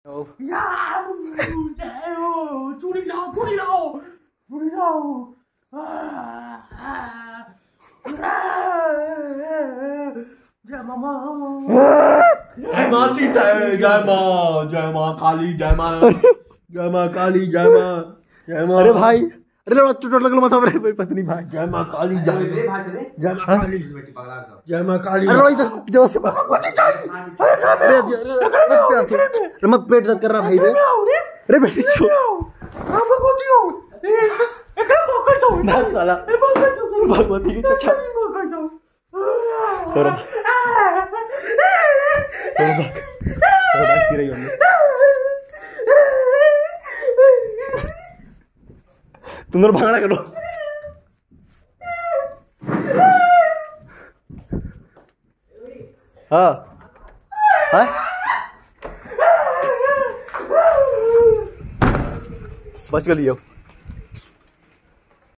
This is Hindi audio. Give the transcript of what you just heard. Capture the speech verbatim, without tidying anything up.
चूड़ी लाओ चूड़ी लाओ चूड़ी लाओ। जय मामा जय माँ सीता जय माँ जय माँ काली जय माँ जय माँ काली जय माँ जय माँ। अरे भाई अरे चोट लगल माथा पर पत्नी भाई जय माँ काली जय जय माँ काली जय माँ काली। अरे जब से अरे मत पेट दर्द कर रहा भाई रे। अरे बेटी छोड़ साला भगवती की चचा रही होंगे तुम लोग भागना करो। हाँ हाँ बच गई अब।